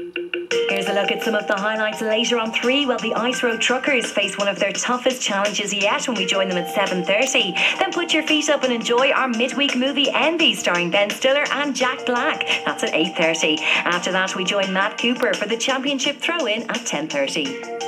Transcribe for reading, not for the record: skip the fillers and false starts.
Here's a look at some of the highlights later on 3. Well, the Ice Road Truckers face one of their toughest challenges yet when we join them at 7:30. Then put your feet up and enjoy our midweek movie Envy, starring Ben Stiller and Jack Black. That's at 8:30. After that, we join Matt Cooper for the championship throw-in at 10:30.